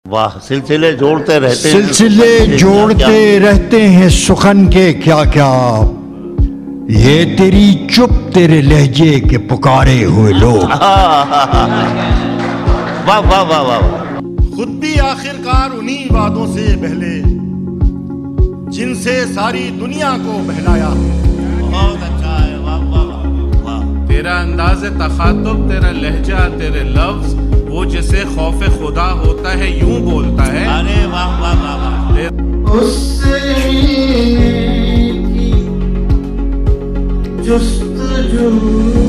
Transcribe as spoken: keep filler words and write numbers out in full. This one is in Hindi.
वाह, सिलसिले जोड़ते रहते हैं सिलसिले जोड़ते रहते हैं सुखन के क्या क्या, ये तेरी चुप तेरे लहजे के पुकारे हुए लोग। वाह वाह वाह वाह। खुद भी आखिरकार उन्हीं वादों से बहले जिनसे सारी दुनिया को बहलाया। बहुत अच्छा है, वाह वाह वाह। तेरा अंदाज़े तखातुब, तेरा लहजा, तेरे लफ्ज, वो जिसे खौफे खुदा होता है यूं बोलता है। अरे वाह वाह वाह वाह। उससे जुस्तजू